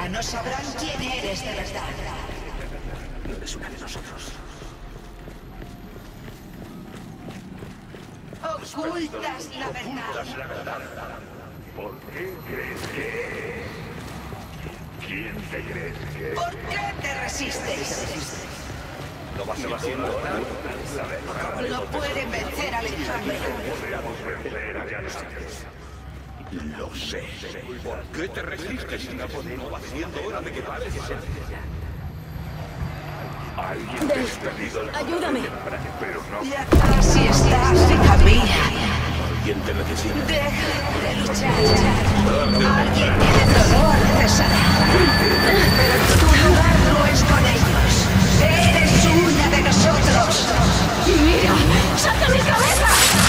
Ahora no sabrán quién eres de verdad. No eres una de nosotros. Ocultas la verdad. ¿Por qué crees que...? ¿Quién te crees que...? ¿Por qué te resistes? ¿Lo vas haciendo ahora? No pueden vencer a Alejandro. Podríamos vencer a Alejandro. Lo sé. ¿Por qué te resistes? ¿No va siendo hora de que pares? Alguien te ha perdido el Ayúdame. pero no. Y atrás si estás, hija mía. ¿Quién te necesita? Deja de luchar. Alguien tiene dolor de sanar. Pero tu lugar no es con ellos. Eres una de nosotros. ¡Mira! ¡Saca mi cabeza!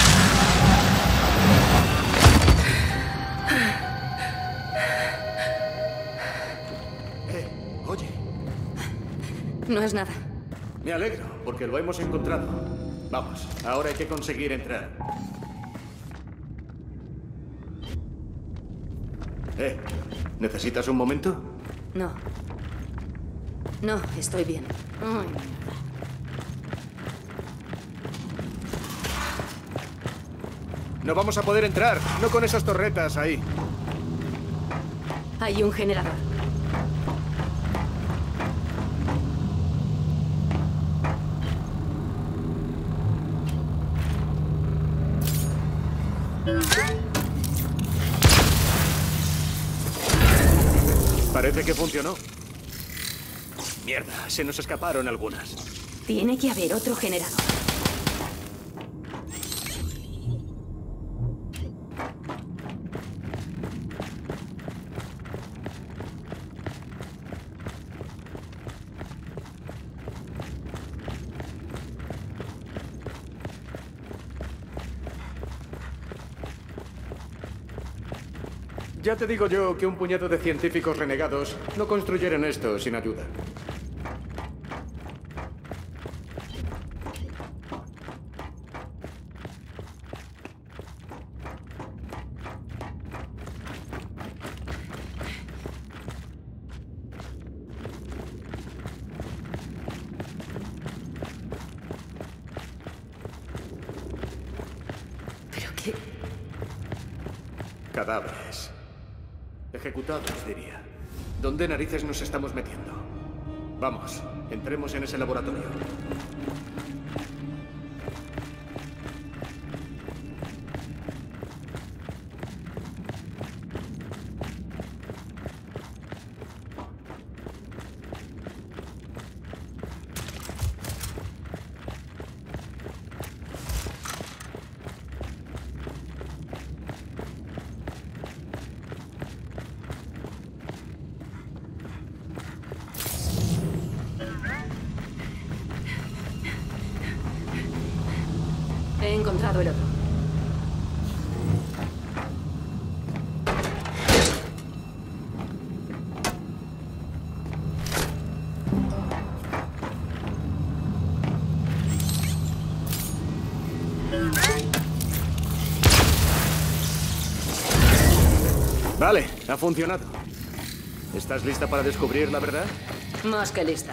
Oye, No es nada. me alegro, porque lo hemos encontrado. Vamos, ahora hay que conseguir entrar. ¿Necesitas un momento? No. No, estoy bien. Ay, mierda. No vamos a poder entrar, no con esas torretas ahí. Hay un generador. Parece que funcionó. Mierda, se nos escaparon algunas. Tiene que haber otro generador. Ya te digo yo que un puñado de científicos renegados no construyeron esto sin ayuda. ¿Pero qué? Cadáveres. Ejecutados, diría. ¿Dónde narices nos estamos metiendo? Vamos, entremos en ese laboratorio. He encontrado el otro. Vale, ha funcionado. ¿Estás lista para descubrir la verdad? Más que lista.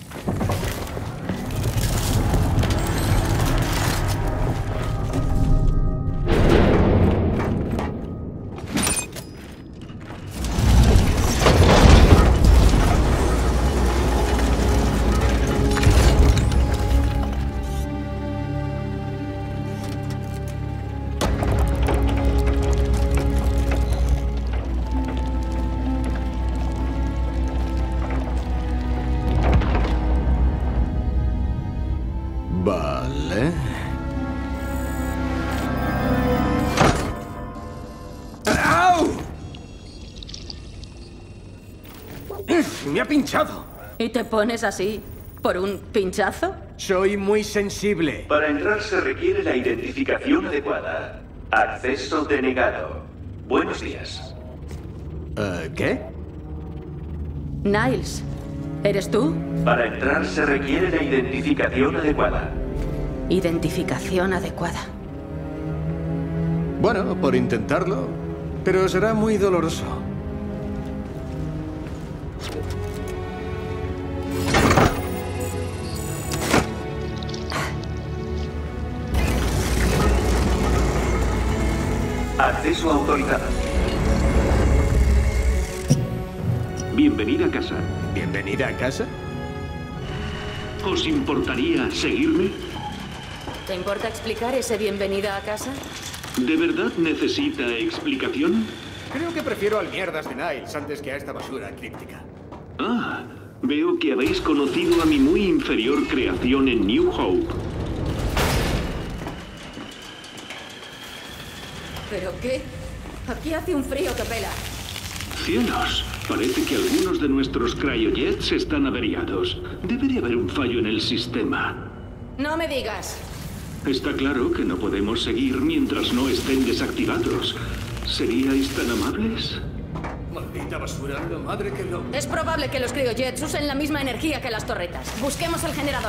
Vale. ¡Au! ¡Me ha pinchado! ¿Y te pones así por un pinchazo? Soy muy sensible. Para entrar se requiere la identificación adecuada. Acceso denegado. Buenos días. ¿Qué? Niles, ¿eres tú? Para entrar se requiere la identificación adecuada. Identificación adecuada. Bueno, por intentarlo, pero será muy doloroso. Acceso autorizado. Bienvenida a casa. ¿Bienvenida a casa? ¿Os importaría seguirme? ¿Te importa explicar ese bienvenida a casa? ¿De verdad necesita explicación? Creo que prefiero al mierdas de Niles antes que a esta basura críptica. Ah, veo que habéis conocido a mi muy inferior creación en New Hope. ¿Pero qué? Aquí hace un frío que pela. ¡Cielos! Parece que algunos de nuestros cryojets están averiados. Debe de haber un fallo en el sistema. No me digas. Está claro que no podemos seguir mientras no estén desactivados. ¿Seríais tan amables? Maldita basura, la madre que lo... Es probable que los cryojets usen la misma energía que las torretas. Busquemos el generador.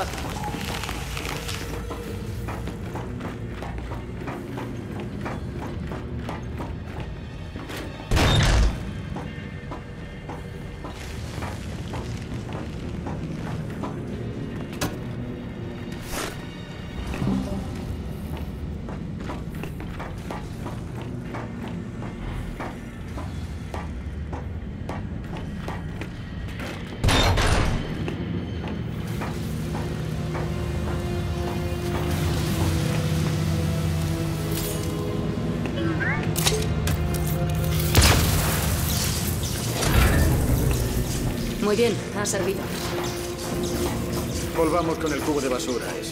Muy bien, ha servido. Volvamos con el cubo de basura ese.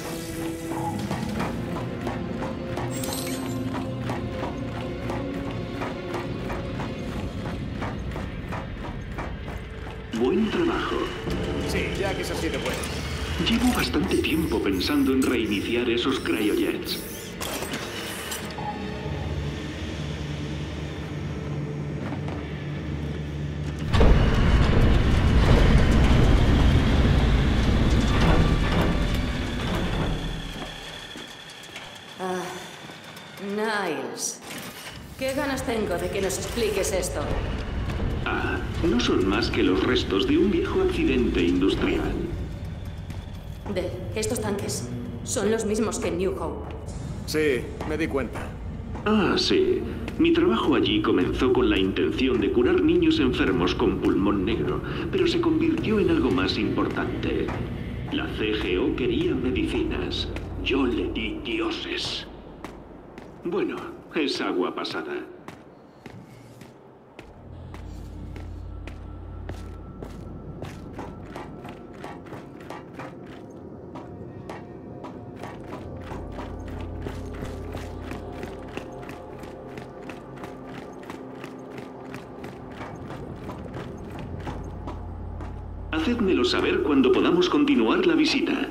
Buen trabajo. Sí, ya que es así de bueno. Llevo bastante tiempo pensando en reiniciar esos cryojets. Niles, ¿qué ganas tengo de que nos expliques esto? Ah, no son más que los restos de un viejo accidente industrial. Estos tanques son los mismos que en New Hope. Sí, me di cuenta. Ah, sí. Mi trabajo allí comenzó con la intención de curar niños enfermos con pulmón negro, pero se convirtió en algo más importante. La CGO quería medicinas. Yo le di dioses. Bueno, es agua pasada. Hacedmelo saber cuando podamos continuar la visita.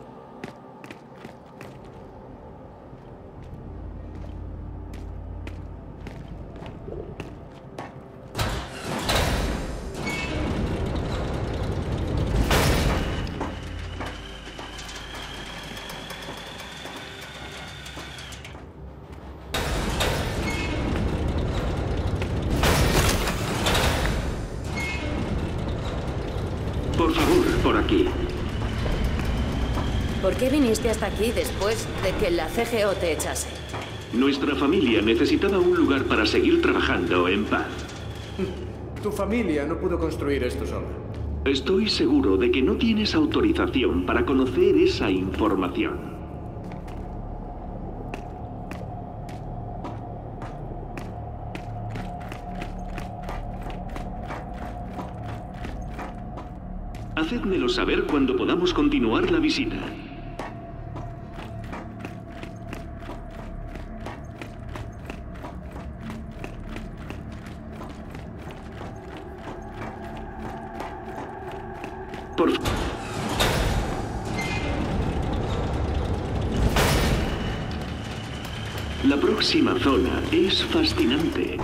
Por favor, por aquí. ¿Por qué viniste hasta aquí después de que la CGO te echase? Nuestra familia necesitaba un lugar para seguir trabajando en paz. Tu familia no pudo construir esto sola. Estoy seguro de que no tienes autorización para conocer esa información. Hacedmelo saber cuando podamos continuar la visita. Por favor. La próxima zona es fascinante.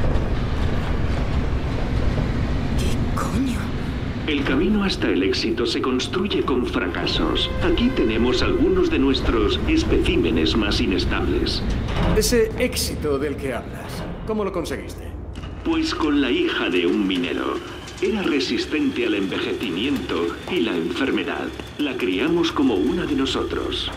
¿Qué coño? El camino hasta el éxito se construye con fracasos. Aquí tenemos algunos de nuestros especímenes más inestables. Ese éxito del que hablas, ¿cómo lo conseguiste? Pues con la hija de un minero. Era resistente al envejecimiento y la enfermedad. La criamos como una de nosotros.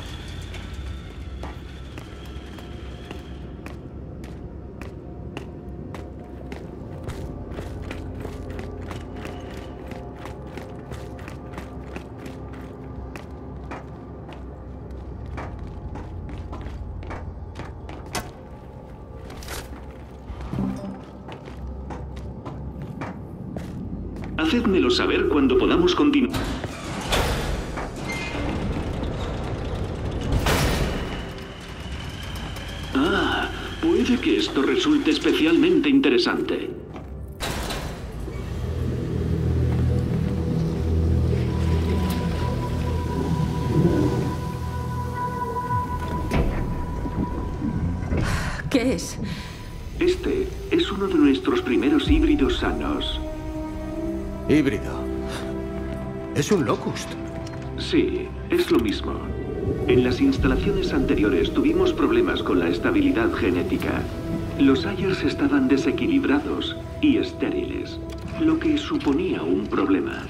Hacedmelo saber cuando podamos continuar. Ah, puede que esto resulte especialmente interesante. ¿Qué es? Este es uno de nuestros primeros híbridos sanos. Híbrido. Es un Locust. Sí, es lo mismo. En las instalaciones anteriores tuvimos problemas con la estabilidad genética. Los Ayers estaban desequilibrados y estériles, lo que suponía un problema.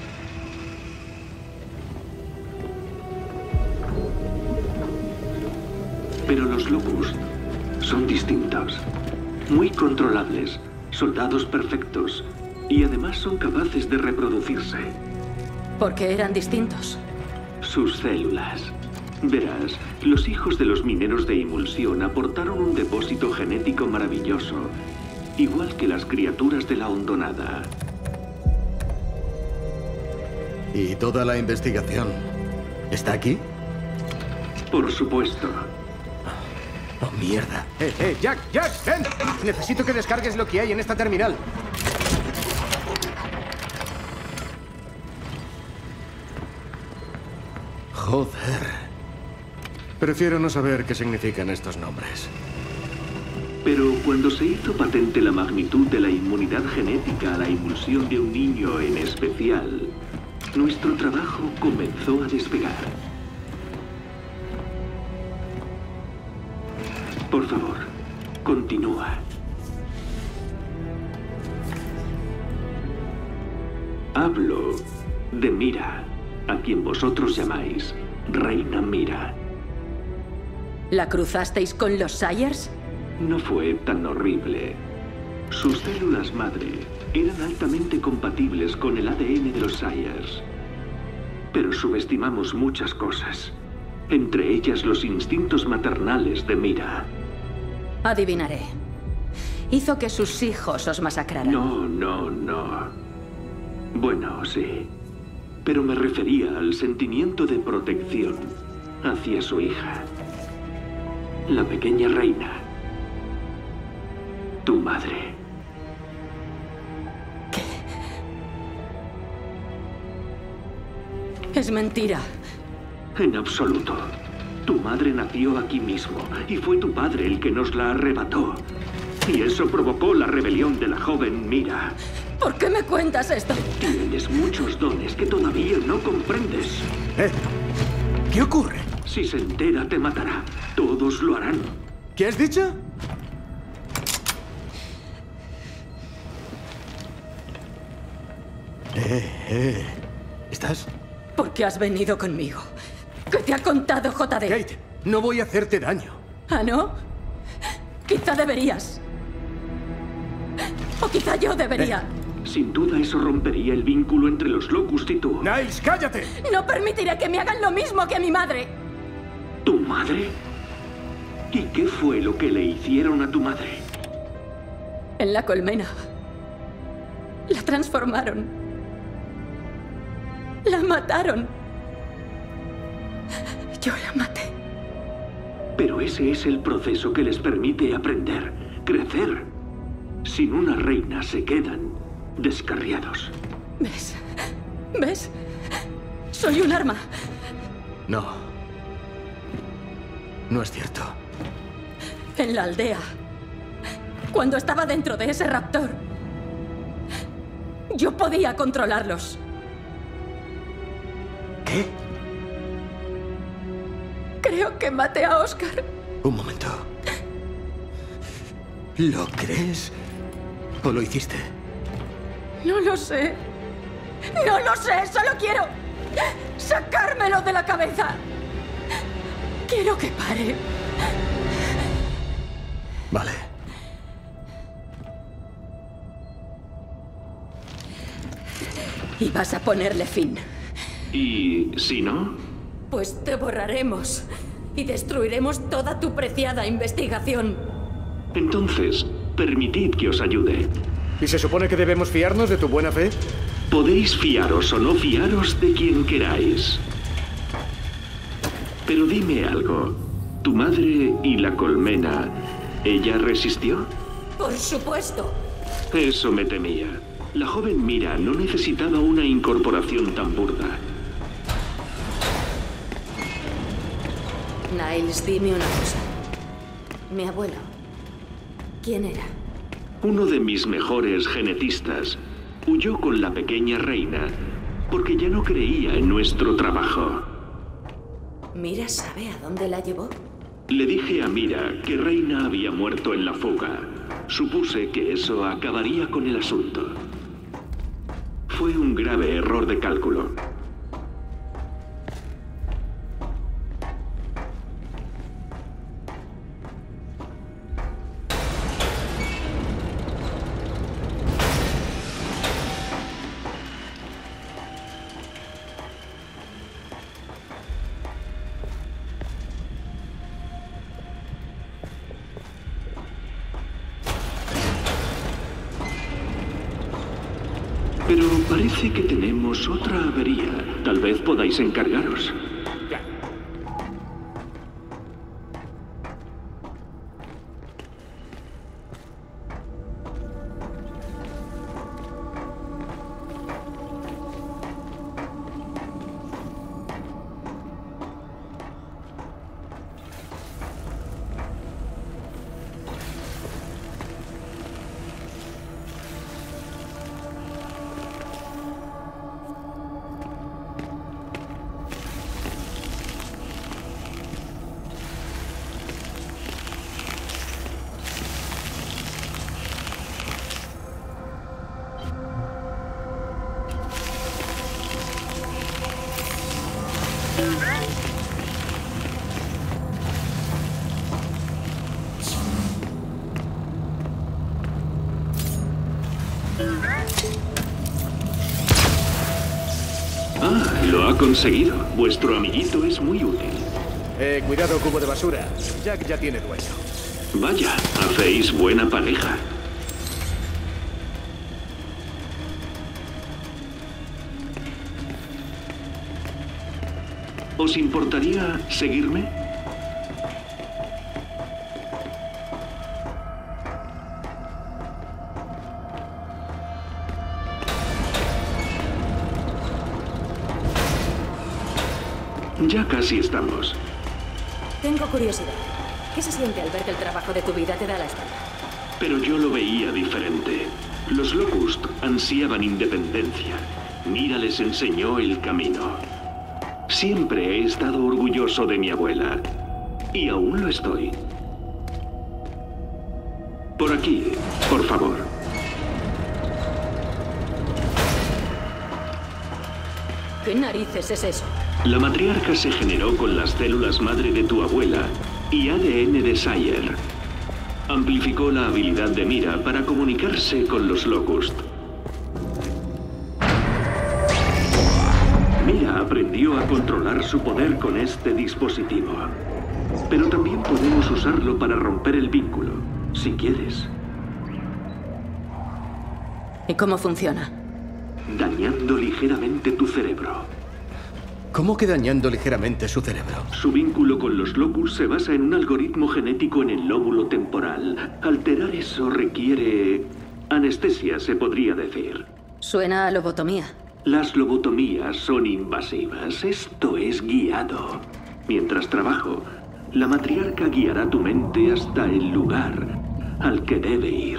Pero los Locust son distintos, muy controlables, soldados perfectos, y además son capaces de reproducirse. ¿Por qué eran distintos? Sus células. Verás, los hijos de los mineros de Imulsión aportaron un depósito genético maravilloso, igual que las criaturas de la hondonada. ¿Y toda la investigación está aquí? Por supuesto. ¡Oh, mierda! Jack! ¡Ven! Necesito que descargues lo que hay en esta terminal. Joder. Prefiero no saber qué significan estos nombres. Pero cuando se hizo patente la magnitud de la inmunidad genética a la emulsión de un niño en especial, nuestro trabajo comenzó a despegar. Por favor, continúa. Hablo de Mira, a quien vosotros llamáis Reina Mira. ¿La cruzasteis con los Sayers? No fue tan horrible. Sus células madre eran altamente compatibles con el ADN de los Sayers. Pero subestimamos muchas cosas, entre ellas los instintos maternales de Mira. Adivinaré. Hizo que sus hijos os masacraran. No. Bueno, sí. Pero me refería al sentimiento de protección hacia su hija. La pequeña reina. Tu madre. ¿Qué? Es mentira. En absoluto. Tu madre nació aquí mismo y fue tu padre el que nos la arrebató. Y eso provocó la rebelión de la joven Mira. ¿Por qué me cuentas esto? Tienes muchos dones que todavía no comprendes. ¿Qué ocurre? Si se entera, te matará. Todos lo harán. ¿Qué has dicho? ¿Estás? ¿Por qué has venido conmigo? ¿Qué te ha contado JD? Kate, no voy a hacerte daño. ¿Ah, no? Quizá deberías. O quizá yo debería. Sin duda eso rompería el vínculo entre los Locust y tú. ¡Niles, cállate! No permitiré que me hagan lo mismo que a mi madre. ¿Tu madre? ¿Y qué fue lo que le hicieron a tu madre? En la colmena. La transformaron. La mataron. Yo la maté. Pero ese es el proceso que les permite aprender, crecer. Sin una reina se quedan descarriados. ¿Ves? ¿Ves? Soy un arma. No. No es cierto. En la aldea. Cuando estaba dentro de ese raptor. Yo podía controlarlos. ¿Qué? Creo que maté a Oscar. Un momento. ¿Lo crees? ¿O lo hiciste? No lo sé. No lo sé, solo quiero sacármelo de la cabeza. Quiero que pare. Vale. Y vas a ponerle fin. ¿Y si no? Pues te borraremos y destruiremos toda tu preciada investigación. Entonces, permitid que os ayude. ¿Y se supone que debemos fiarnos de tu buena fe? Podéis fiaros o no fiaros de quien queráis. Pero dime algo. ¿Tu madre y la colmena, ella resistió? Por supuesto. Eso me temía. La joven Mira no necesitaba una incorporación tan burda. Niles, dime una cosa. Mi abuelo, ¿quién era? Uno de mis mejores genetistas huyó con la pequeña reina porque ya no creía en nuestro trabajo. ¿Mira sabe a dónde la llevó? Le dije a Mira que Reina había muerto en la fuga. Supuse que eso acabaría con el asunto. Fue un grave error de cálculo. Pero parece que tenemos otra avería. Tal vez podáis encargaros. Ah, lo ha conseguido. Vuestro amiguito es muy útil. Cuidado, cubo de basura. Jack ya tiene dueño. Vaya, hacéis buena pareja. ¿Os importaría seguirme? Ya casi estamos. Tengo curiosidad. ¿Qué se siente al ver que el trabajo de tu vida te da la espalda? Pero yo lo veía diferente. Los Locust ansiaban independencia. Mira les enseñó el camino. Siempre he estado orgulloso de mi abuela. Y aún lo estoy. Por aquí, por favor. ¿Qué narices es eso? La matriarca se generó con las células madre de tu abuela y ADN de Sire. Amplificó la habilidad de Mira para comunicarse con los Locust. Mira aprendió a controlar su poder con este dispositivo. Pero también podemos usarlo para romper el vínculo, si quieres. ¿Y cómo funciona? Dañando ligeramente tu cerebro. ¿Cómo que dañando ligeramente su cerebro? Su vínculo con los Locust se basa en un algoritmo genético en el lóbulo temporal. Alterar eso requiere anestesia, se podría decir. Suena a lobotomía. Las lobotomías son invasivas. Esto es guiado. Mientras trabajo, la matriarca guiará tu mente hasta el lugar al que debe ir.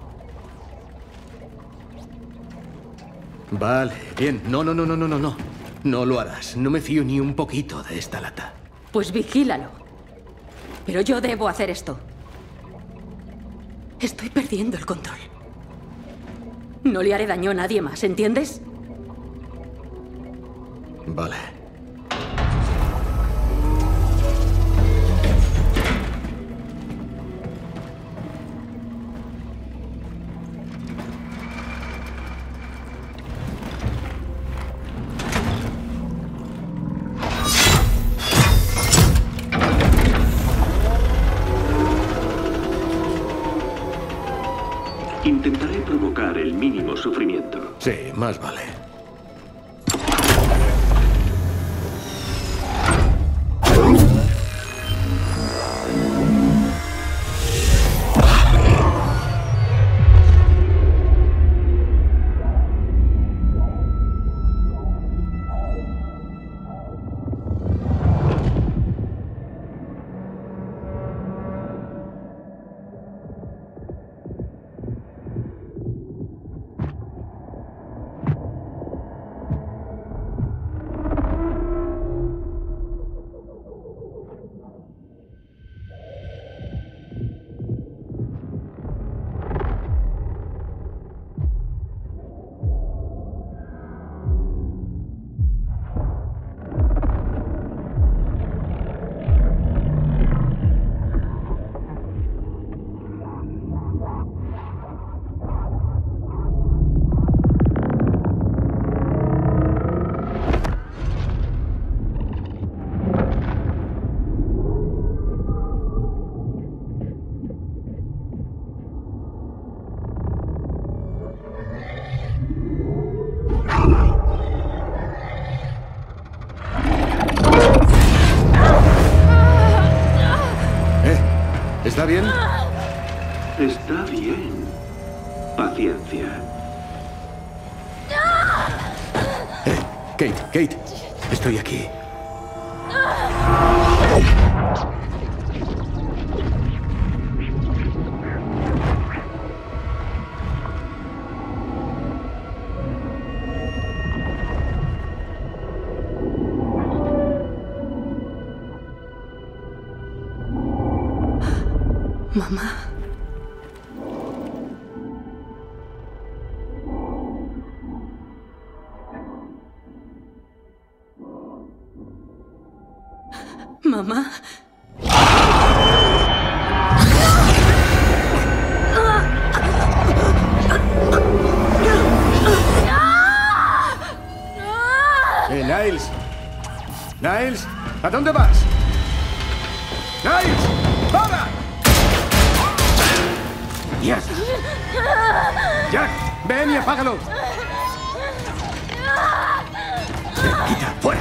Vale, bien. No. No lo harás. No me fío ni un poquito de esta lata. Pues vigílalo. Pero yo debo hacer esto. Estoy perdiendo el control. No le haré daño a nadie más, ¿entiendes? Vale. Intentaré provocar el mínimo sufrimiento. Sí, más vale. ¿Está bien? Está bien. Paciencia. Kate, estoy aquí. Mamá. Mamá. Niles. Niles, ¿a dónde vas? Niles, ¡para! ¡Yes! Jack, ven y apágalo. Quita, fuera.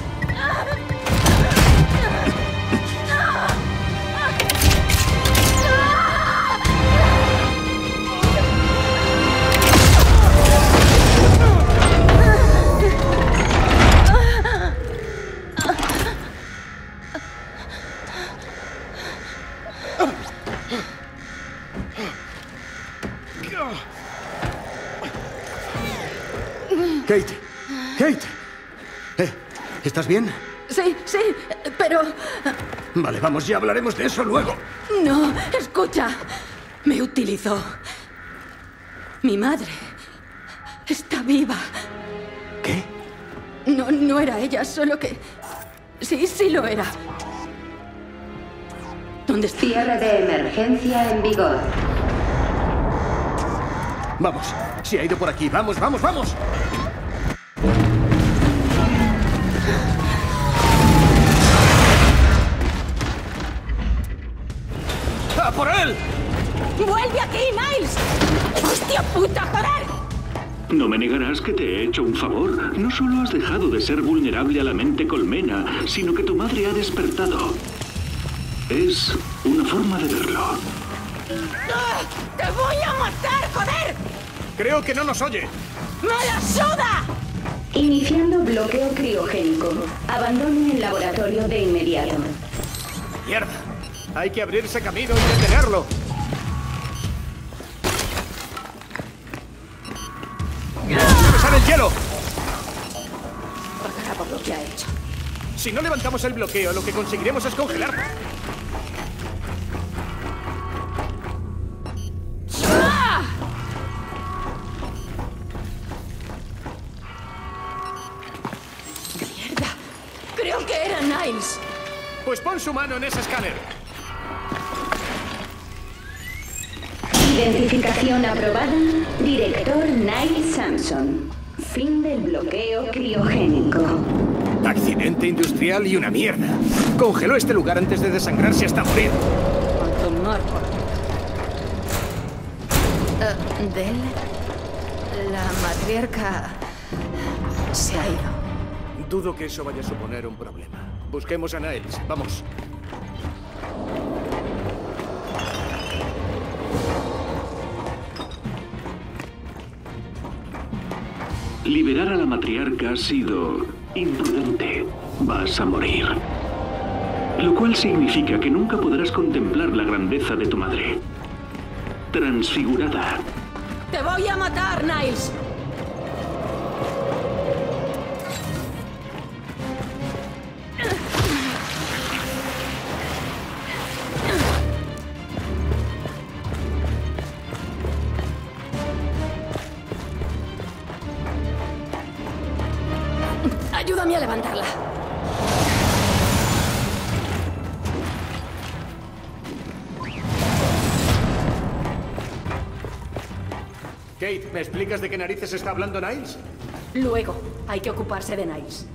Kate. ¿Estás bien? Sí, pero... Vale, vamos, ya hablaremos de eso luego. No, escucha. Me utilizó. Mi madre está viva. ¿Qué? No era ella, solo que... Sí lo era. ¿Dónde está? Cierre de emergencia en vigor. Vamos, se ha ido por aquí. Vamos. ¡A por él! ¡Vuelve aquí, Niles! ¡Hostia puta, joder! No me negarás que te he hecho un favor. No solo has dejado de ser vulnerable a la mente colmena, sino que tu madre ha despertado. Es una forma de verlo. ¡Te voy a matar, joder! Creo que no nos oye. ¡Me la suda! Iniciando bloqueo criogénico. Abandone el laboratorio de inmediato. ¡Mierda! Hay que abrirse camino y detenerlo. ¡Atravesar el hielo! Pagará por lo que ha hecho. Si no levantamos el bloqueo, lo que conseguiremos es congelarlo. Creo que era Niles. Pues pon su mano en ese escáner. Identificación aprobada. Director Niles Samson. Fin del bloqueo criogénico. Accidente industrial y una mierda. Congeló este lugar antes de desangrarse hasta morir. A tomar por... Del... La matriarca... se ha ido. Dudo que eso vaya a suponer un problema. Busquemos a Niles. Vamos. Liberar a la matriarca ha sido imprudente. Vas a morir. Lo cual significa que nunca podrás contemplar la grandeza de tu madre. Transfigurada. ¡Te voy a matar, Niles! Ayúdame a levantarla. Kate, ¿me explicas de qué narices está hablando Niles? Luego, hay que ocuparse de Niles.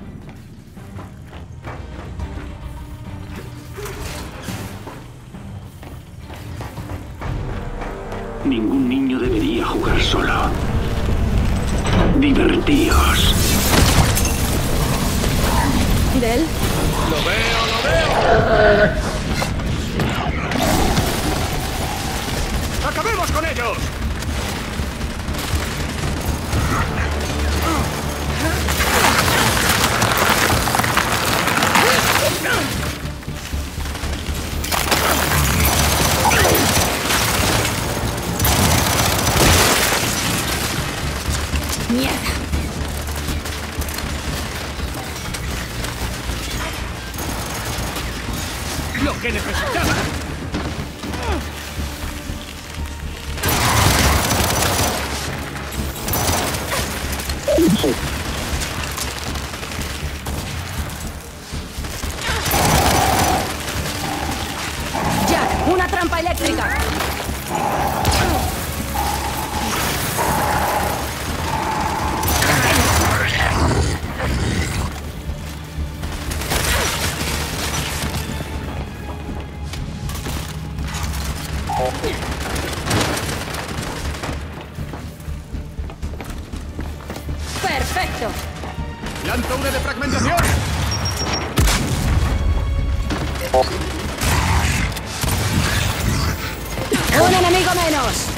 Ningún niño debería jugar solo. Divertíos. ¿Del? ¡Lo veo, lo veo! ¡Acabemos con ellos! ¡Mierda! ¡Lo que necesitaba! ¡Jack! ¡Una trampa eléctrica! ¡Perfecto! ¡Lanzo una de fragmentación! ¡Un enemigo menos!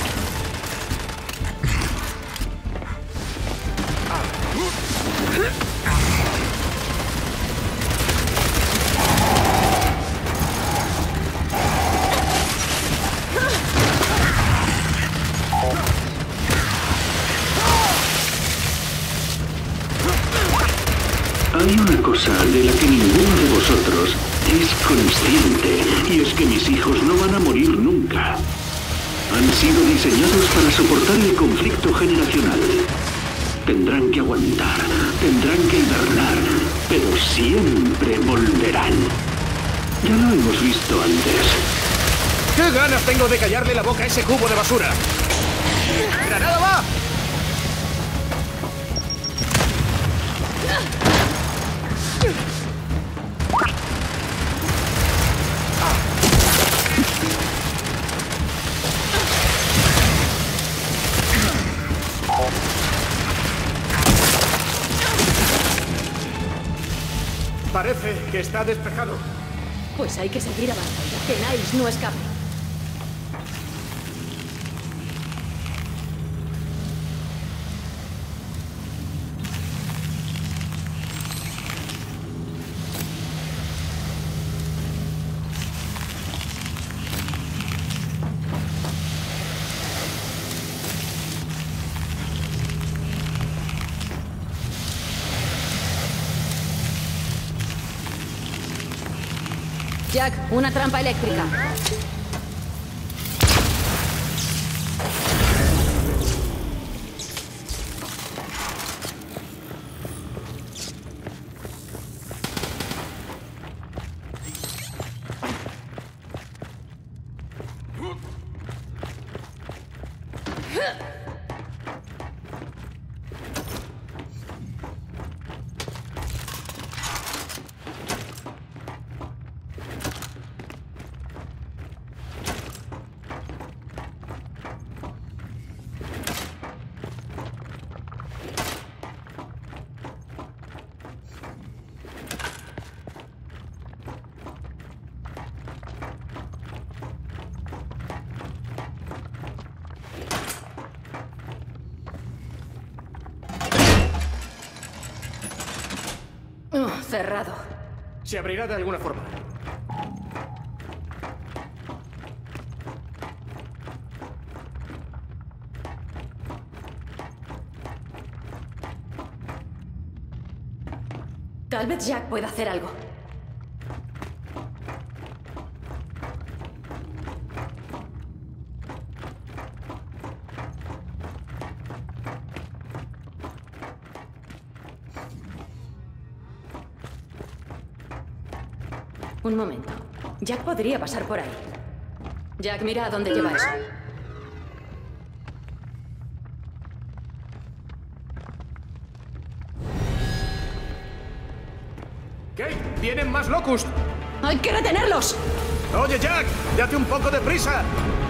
Hay una cosa de la que ninguno de vosotros es consciente, y es que mis hijos no van a morir nunca. Han sido diseñados para soportar el conflicto generacional. Tendrán que aguantar, tendrán que hibernar, pero siempre volverán. Ya lo hemos visto antes. ¡Qué ganas tengo de callarle la boca a ese cubo de basura! ¡Granada va! Parece que está despejado. Pues hay que seguir avanzando. Que Niles no escape. Jack, una trampa eléctrica. cerrado. Se abrirá de alguna forma. Tal vez Jack pueda hacer algo. Un momento. Jack podría pasar por ahí. Jack, mira a dónde lleva eso. ¿Qué? ¡Vienen más Locust! ¡Hay que retenerlos! Oye, Jack, date un poco de prisa.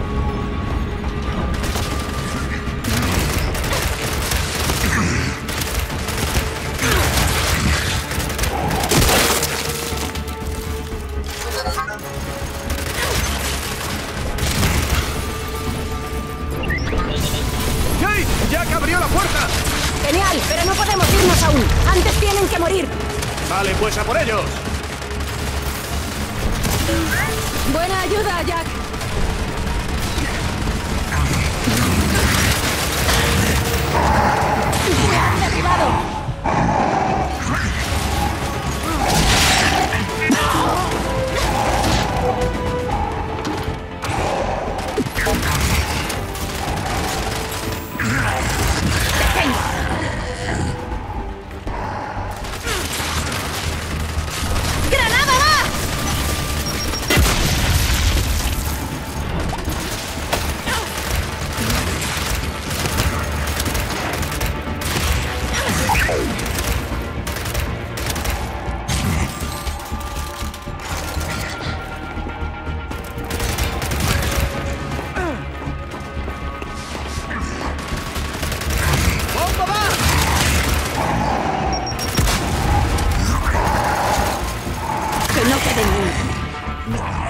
¡Hey! ¡Jack abrió la puerta! ¡Genial! Pero no podemos irnos aún. Antes tienen que morir. Vale, pues a por ellos. Buena ayuda, Jack. ¡Me han derribado! ¡Granada va! ¡Bomba va! Que no quede ni uno.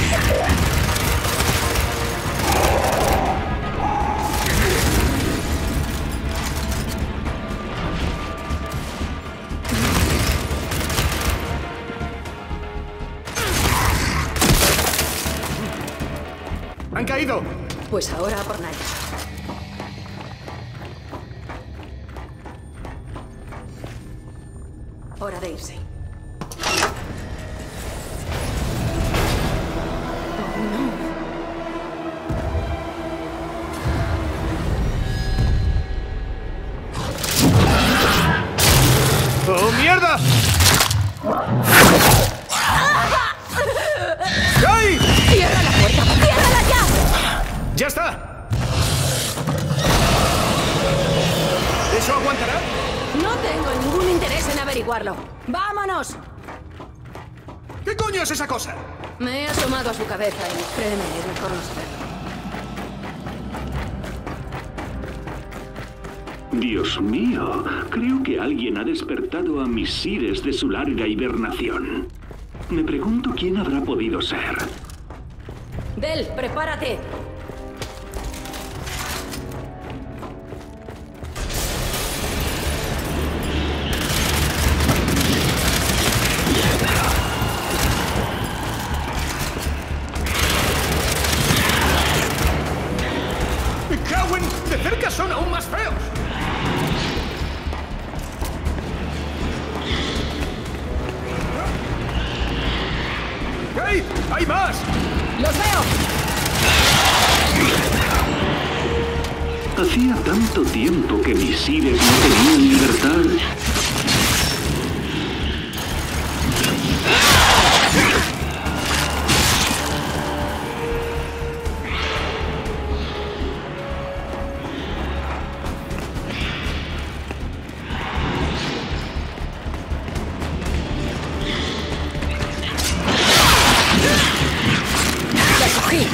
¡Han caído! Pues ahora a por Naya. Hora de irse. ¡Oh, mierda! ¡Ay! ¡Cierra la puerta! ¡Ciérrala ya! ¡Ya está! ¿Eso aguantará? No tengo ningún interés en averiguarlo. ¡Vámonos! ¿Qué coño es esa cosa? Me he asomado a su cabeza y créeme, es mejor no saberlo. Dios mío, creo que alguien ha despertado a mis Sires de su larga hibernación. Me pregunto quién habrá podido ser. Del, prepárate. ¡Cowen! ¡De cerca son aún más feos! ¡Hey! ¡Hay más! ¡Los veo! Hacía tanto tiempo que mis Sires no tenían libertad. ¡La cogí!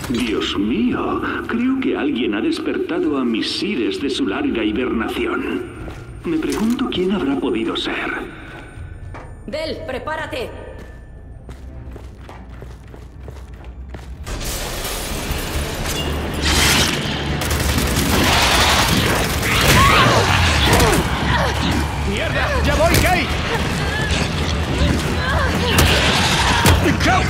Dios mío, creo que alguien ha despertado a mis Sires de su larga hibernación. Me pregunto quién habrá podido ser. Del, prepárate. ¡Mierda! ¡Ya voy, Kate! ¡Go!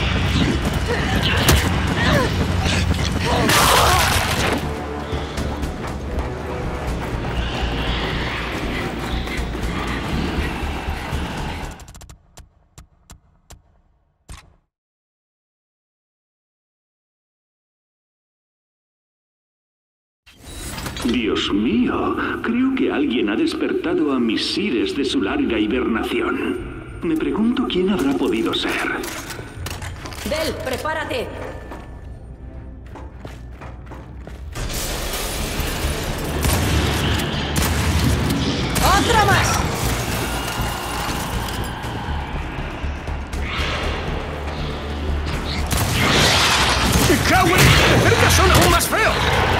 Dios mío, creo que alguien ha despertado a mis Sires de su larga hibernación. Me pregunto quién habrá podido ser. Del, prepárate. ¡Otra más! ¡Me cago en... ¡De cerca son aún más feos!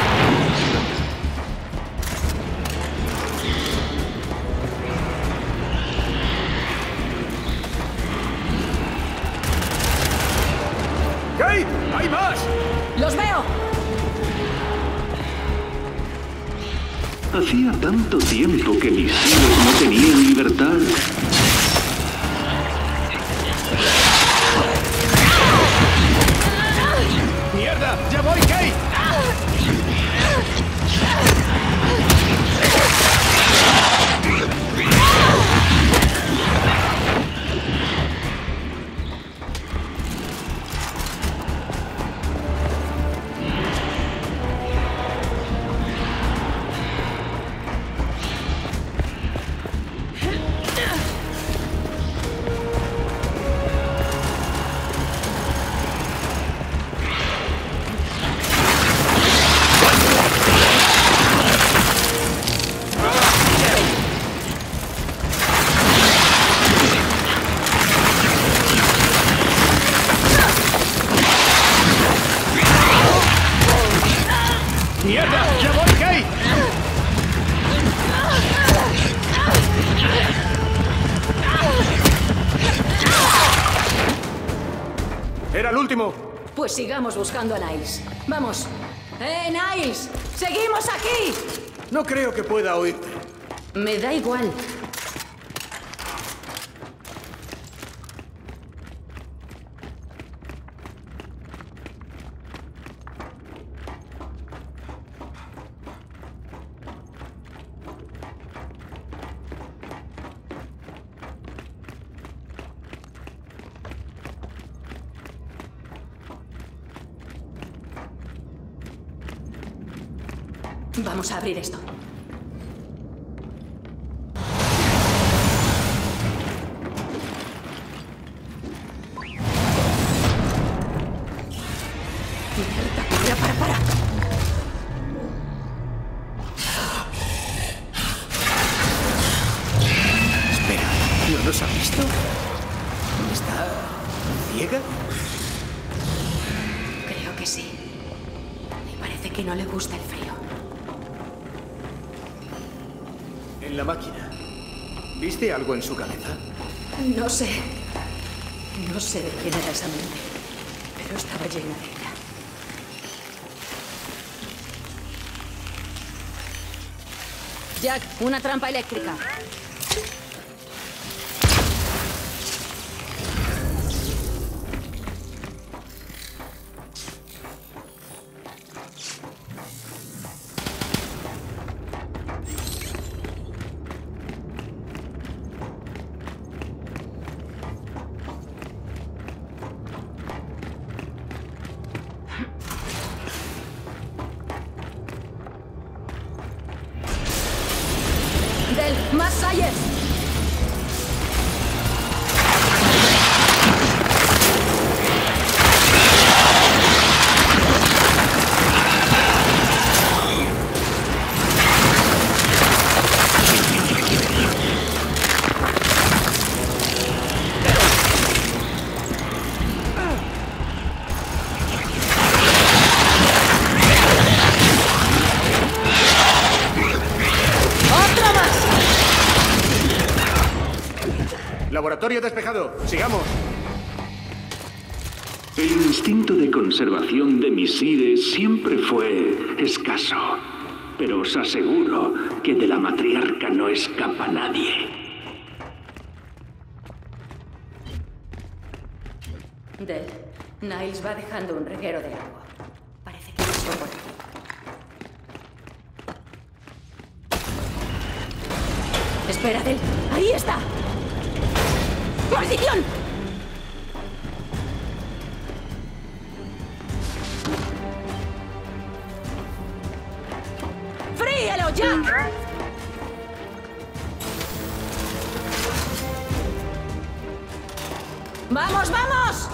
¡Kate! ¡Hay más! ¡Los veo! Hacía tanto tiempo que mis Sires no tenían libertad. ¡Mierda! ¡Ya voy, Kate! ¡Mierda! ¡Ya voy, Kate! ¡Era el último! Pues sigamos buscando a Niles. ¡Vamos! Niles! ¡Seguimos aquí! No creo que pueda oírte. Me da igual. Vamos a abrir esto. Mierda, para. Espera, ¿no nos ha visto? ¿Está ciega? Creo que sí. Y parece que no le gusta el frío. En la máquina. ¿Viste algo en su cabeza? No sé. No sé de quién era esa mente. Pero estaba llena de ella. Jack, una trampa eléctrica. ¡Más Sayers! Laboratorio despejado. Sigamos. El instinto de conservación de mis seres siempre fue escaso. Pero os aseguro que de la matriarca no escapa nadie. Del, Niles va dejando un reguero de agua. Parece que pasó por aquí. Espera, Del. ¡Ahí está! ¡Maldición! ¡Fríelo ya! ¡Vamos, vamos!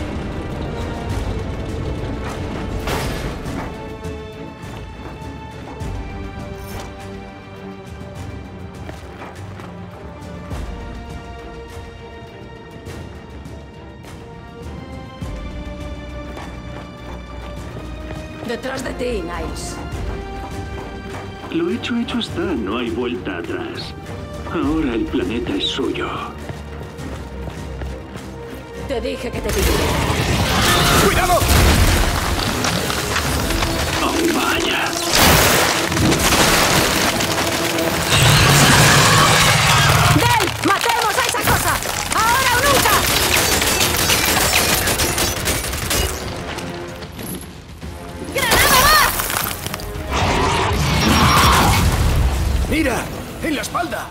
Detrás de ti, Niles. Lo hecho está, no hay vuelta atrás. Ahora el planeta es suyo. Te dije que te diría. ¡Cuidado! ¡Oh, vaya! ¡Del! ¡Matemos a esa cosa! ¡Ahora o nunca! ¡Granada va! ¡Mira! ¡En la espalda!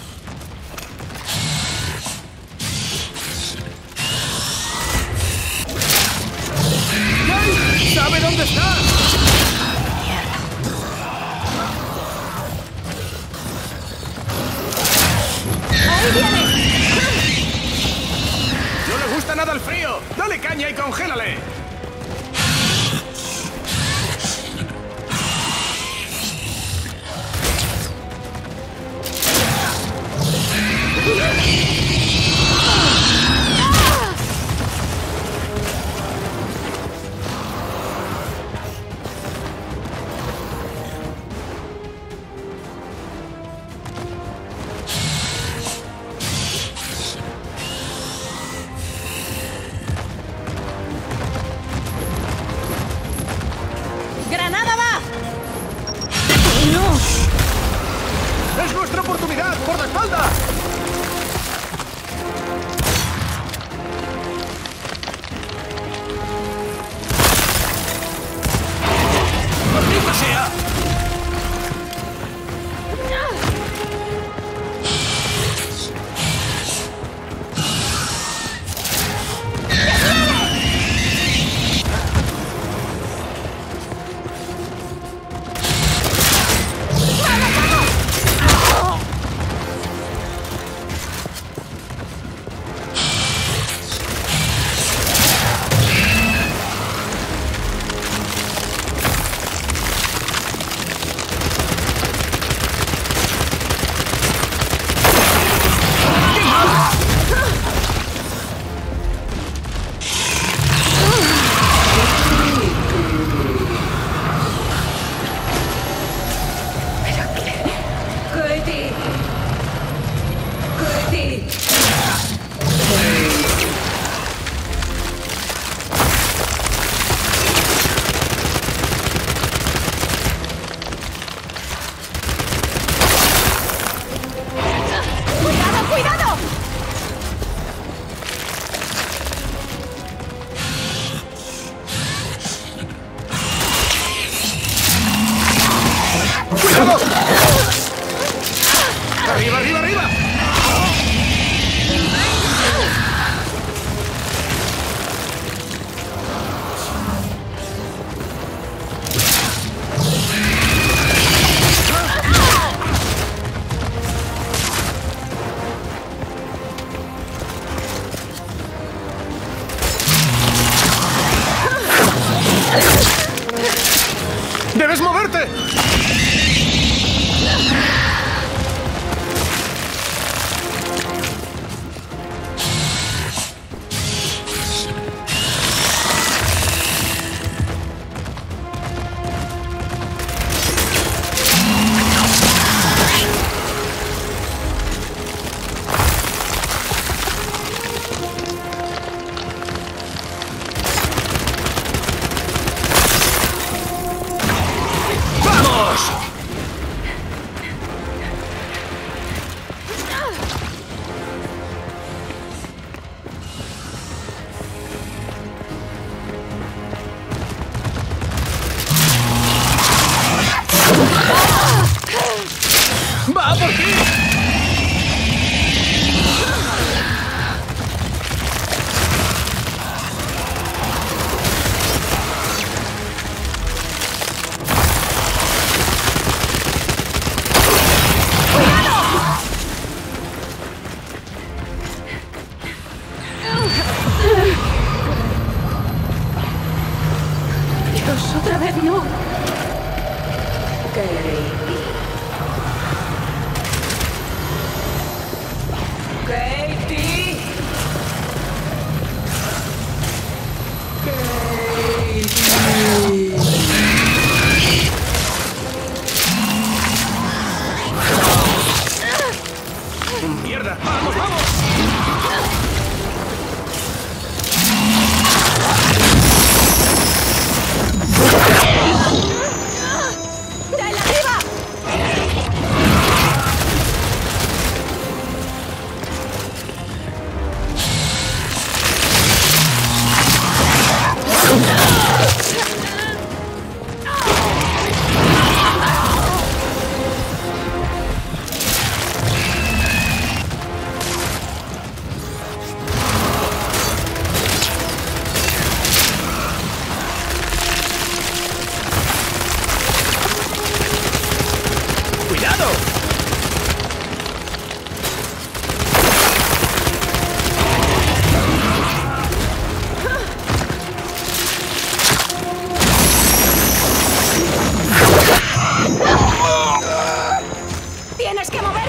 ¿Sabe dónde está? ¡Ahí viene! No le gusta nada el frío. Dale caña y congélale. ¡Granada va! ¡No! ¡Es nuestra oportunidad! ¡Por la espalda! ¡Maldita sea! ¡Katie! ¡Katie! ¡Cuidado, cuidado! ¡Cuidado! ¡Arriba, arriba, arriba! ¡Debes moverte!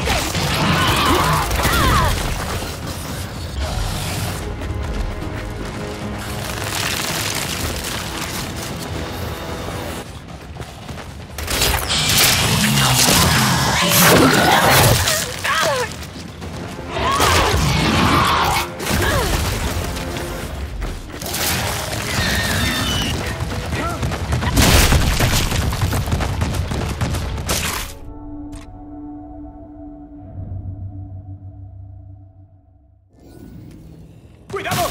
¡Cuidado!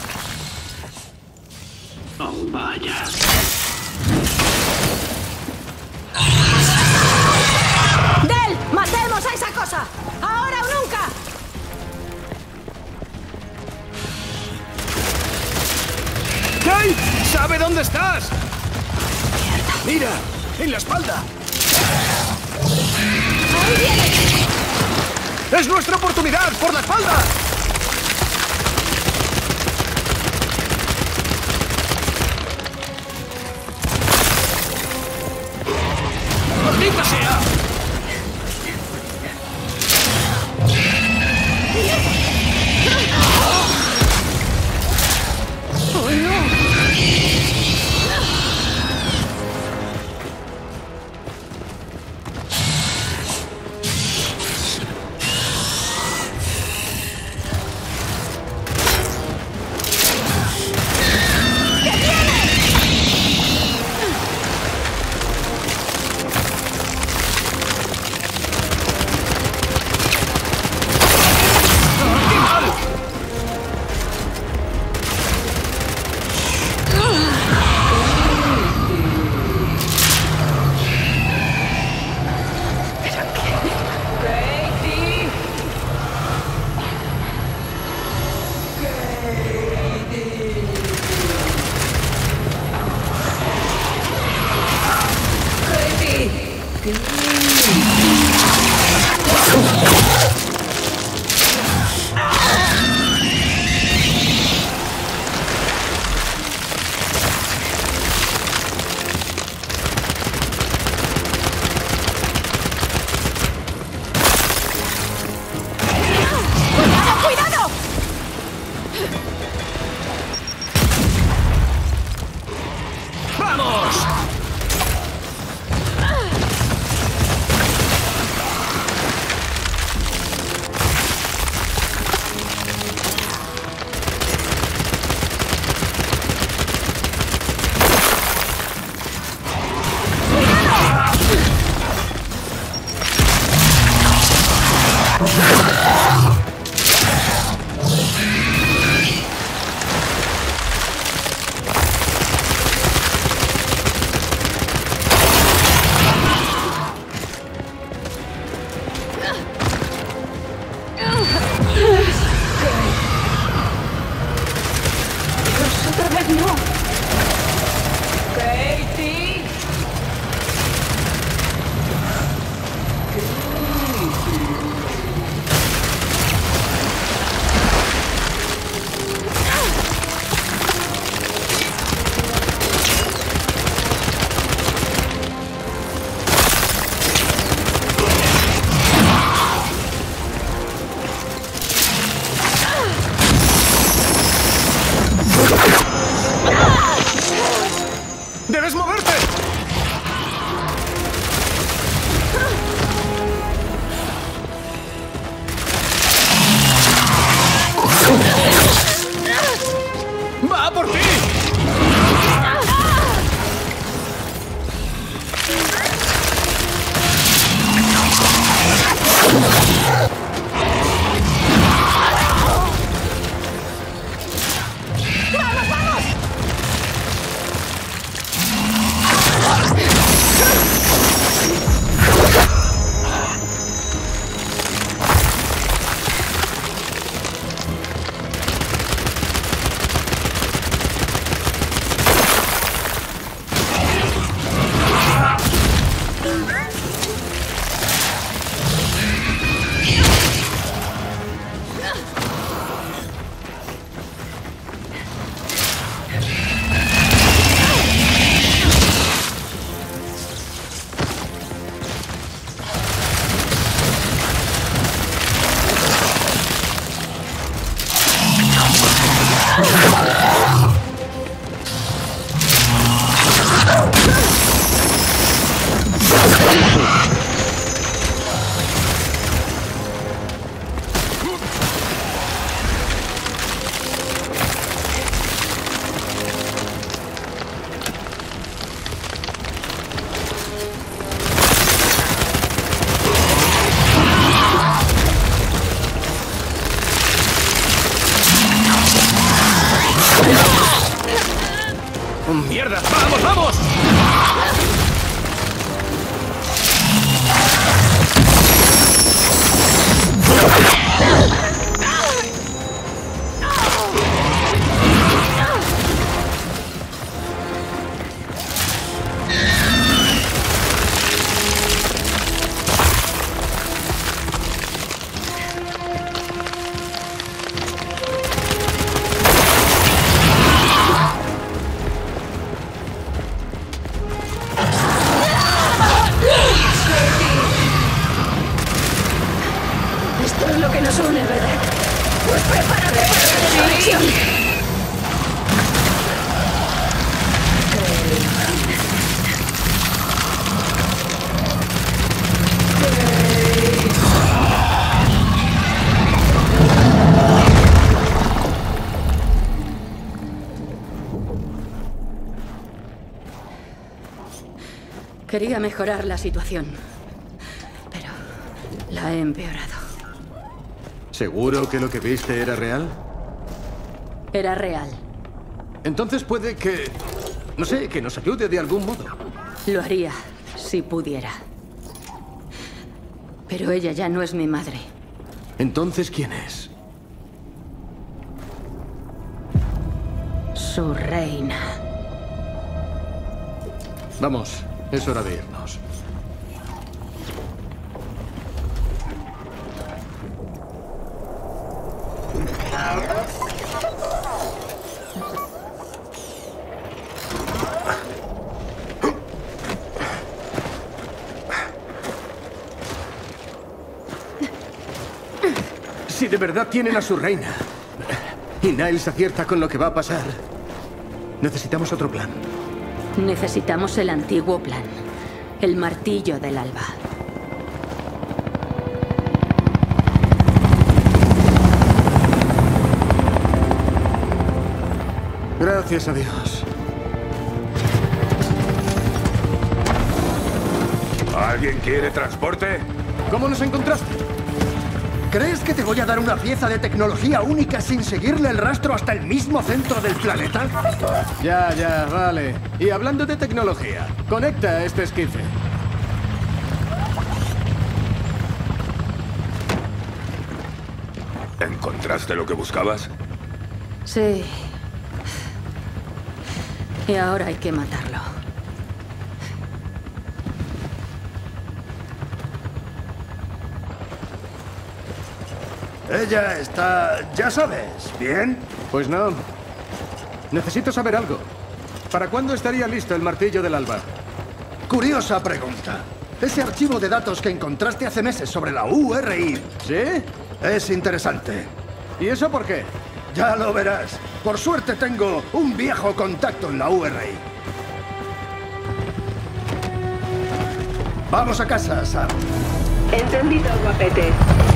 Oh, vaya. ¡Del! ¡Matemos a esa cosa! ¡Ahora o nunca! ¡Kate! ¿Sabe dónde estás? ¡Mira! ¡En la espalda! ¡Ahí viene! ¡Es nuestra oportunidad! ¡Por la espalda! ¡Maldita sea! ¡Oh, no! ¡Mierda! ¡Vamos, vamos! Esto es lo que nos une, ¿verdad? Pues prepárate para la desconexión. Quería mejorar la situación, pero la he empeorado. ¿Seguro que lo que viste era real? Era real. Entonces puede que... no sé, que nos ayude de algún modo. Lo haría si pudiera. Pero ella ya no es mi madre. Entonces, ¿quién es? Su reina. Vamos, es hora de irnos. Si de verdad tienen a su reina y Niles acierta con lo que va a pasar, necesitamos otro plan. Necesitamos el antiguo plan. El martillo del alba. Gracias a Dios. ¿Alguien quiere transporte? ¿Cómo nos encontraste? ¿Crees que te voy a dar una pieza de tecnología única sin seguirle el rastro hasta el mismo centro del planeta? Ya, vale. Y hablando de tecnología, conecta este esquife. ¿Encontraste lo que buscabas? Sí. Y ahora hay que matarlo. Ella está, ya sabes, ¿bien? Pues no. Necesito saber algo. ¿Para cuándo estaría listo el martillo del alba? Curiosa pregunta. Ese archivo de datos que encontraste hace meses sobre la URI. ¿Sí? Es interesante. ¿Y eso por qué? Ya lo verás. Por suerte tengo un viejo contacto en la URI. Vamos a casa, Sam. Entendido, guapete.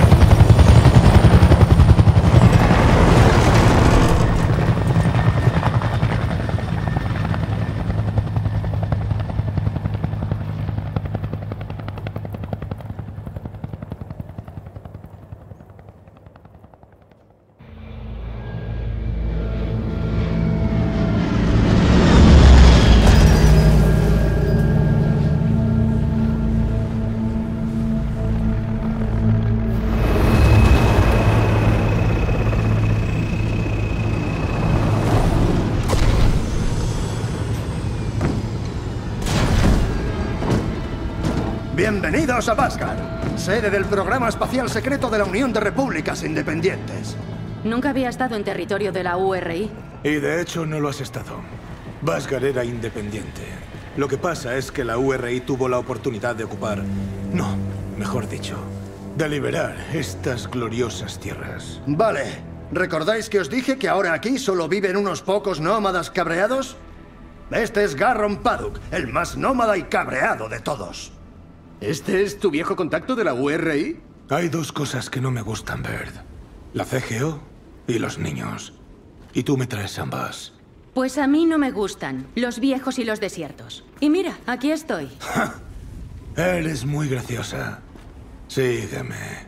Bienvenidos a Vasgar, sede del programa espacial secreto de la Unión de Repúblicas Independientes. Nunca había estado en territorio de la URI. Y de hecho no lo has estado. Vasgar era independiente. Lo que pasa es que la URI tuvo la oportunidad de ocupar... No, mejor dicho, de liberar estas gloriosas tierras. Vale. ¿Recordáis que os dije que ahora aquí solo viven unos pocos nómadas cabreados? Este es Garron Paduk, el más nómada y cabreado de todos. ¿Este es tu viejo contacto de la URI? Hay dos cosas que no me gustan, Baird. La CGO y los niños. Y tú me traes ambas. Pues a mí no me gustan los viejos y los desiertos. Y mira, aquí estoy. Eres muy graciosa. Sígueme.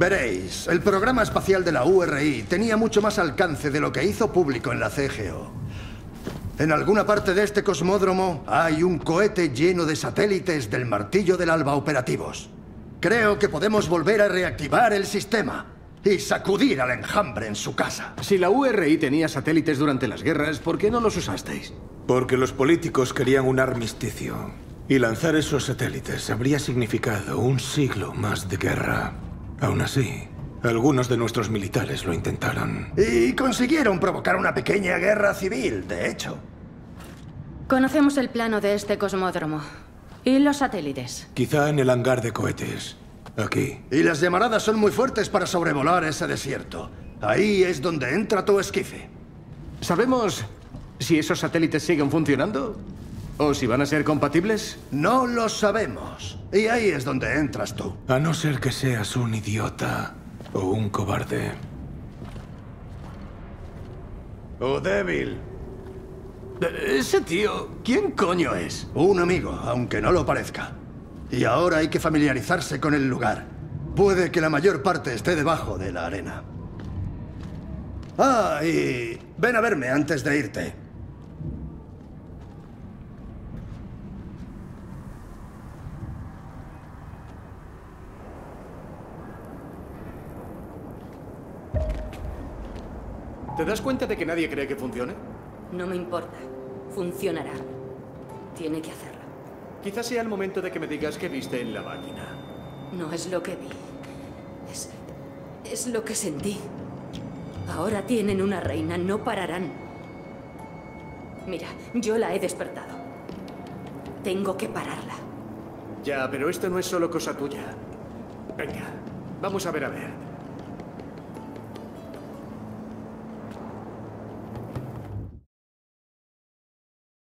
Veréis, el programa espacial de la URI tenía mucho más alcance de lo que hizo público en la CGO. En alguna parte de este cosmódromo hay un cohete lleno de satélites del Martillo del Alba operativos. Creo que podemos volver a reactivar el sistema y sacudir al enjambre en su casa. Si la URI tenía satélites durante las guerras, ¿por qué no los usasteis? Porque los políticos querían un armisticio. Y lanzar esos satélites habría significado un siglo más de guerra. Aún así, algunos de nuestros militares lo intentaron. Y consiguieron provocar una pequeña guerra civil, de hecho. Conocemos el plano de este cosmódromo. ¿Y los satélites? Quizá en el hangar de cohetes. Aquí. Y las llamaradas son muy fuertes para sobrevolar ese desierto. Ahí es donde entra tu esquife. ¿Sabemos si esos satélites siguen funcionando? ¿O si van a ser compatibles? No lo sabemos. Y ahí es donde entras tú. A no ser que seas un idiota o un cobarde. O débil. Ese tío, ¿quién coño es? Un amigo, aunque no lo parezca. Y ahora hay que familiarizarse con el lugar. Puede que la mayor parte esté debajo de la arena. Ah, y ven a verme antes de irte. ¿Te das cuenta de que nadie cree que funcione? No me importa. Funcionará. Tiene que hacerlo. Quizás sea el momento de que me digas qué viste en la máquina. No es lo que vi. Es lo que sentí. Ahora tienen una reina, no pararán. Mira, yo la he despertado. Tengo que pararla. Ya, pero esto no es solo cosa tuya. Venga, vamos a ver.